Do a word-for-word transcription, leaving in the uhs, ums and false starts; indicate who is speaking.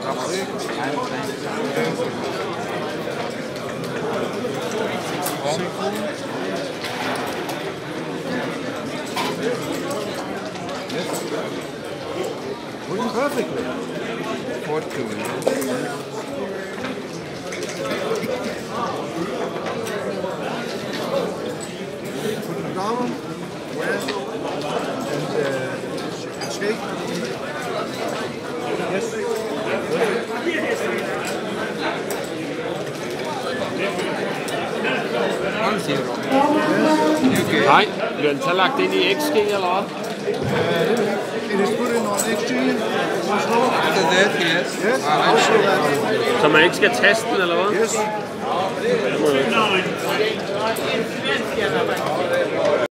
Speaker 1: Working perfectly.
Speaker 2: Four two.
Speaker 1: Put them down, well, and uh, shake. Yes.
Speaker 2: Okay.
Speaker 3: Nej, bliver den så lagt ind i X G eller hvad?
Speaker 1: Uh, it is put in on X G.
Speaker 2: After that, yes.
Speaker 1: Yes. Also that.
Speaker 3: Så man ikke skal taste den eller hvad?
Speaker 1: Yes.